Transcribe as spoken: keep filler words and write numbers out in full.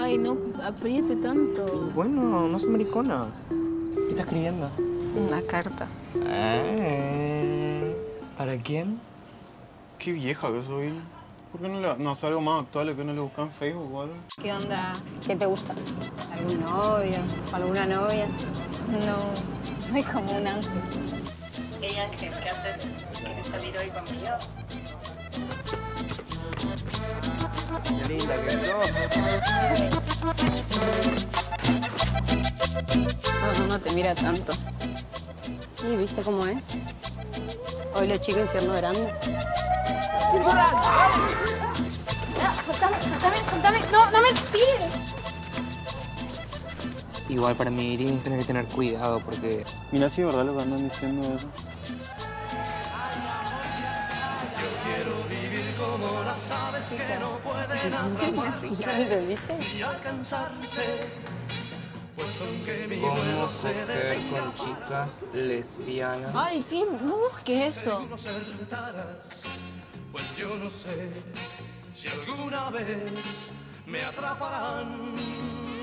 Ay, no apriete tanto. Bueno, no seas maricona. ¿Qué estás escribiendo? Una carta. Ah, ¿para quién? Qué vieja que soy. ¿Por qué no, le, no hace algo más actual que no le buscan en Facebook o algo? ¿Qué onda? ¿Qué te gusta? ¿Algún novio? ¿Alguna novia? No, soy como un ángel. Hey Ángel, ¿qué haces? ¿Quieres salir hoy conmigo? Qué linda que sos. Todo el mundo te mira tanto. ¿Y viste cómo es? Hoy lo chico infierno grande. Soltame, soltame, soltame. No, no me tires. Igual para mí Iris tenés que tener cuidado porque... Mira si es verdad lo que andan diciendo de eso. ¿No entendiste? ¿Cómo coger con chicas lesbianas? Ay, ¿qué? No busques eso. Pues yo no sé si alguna vez me atraparán.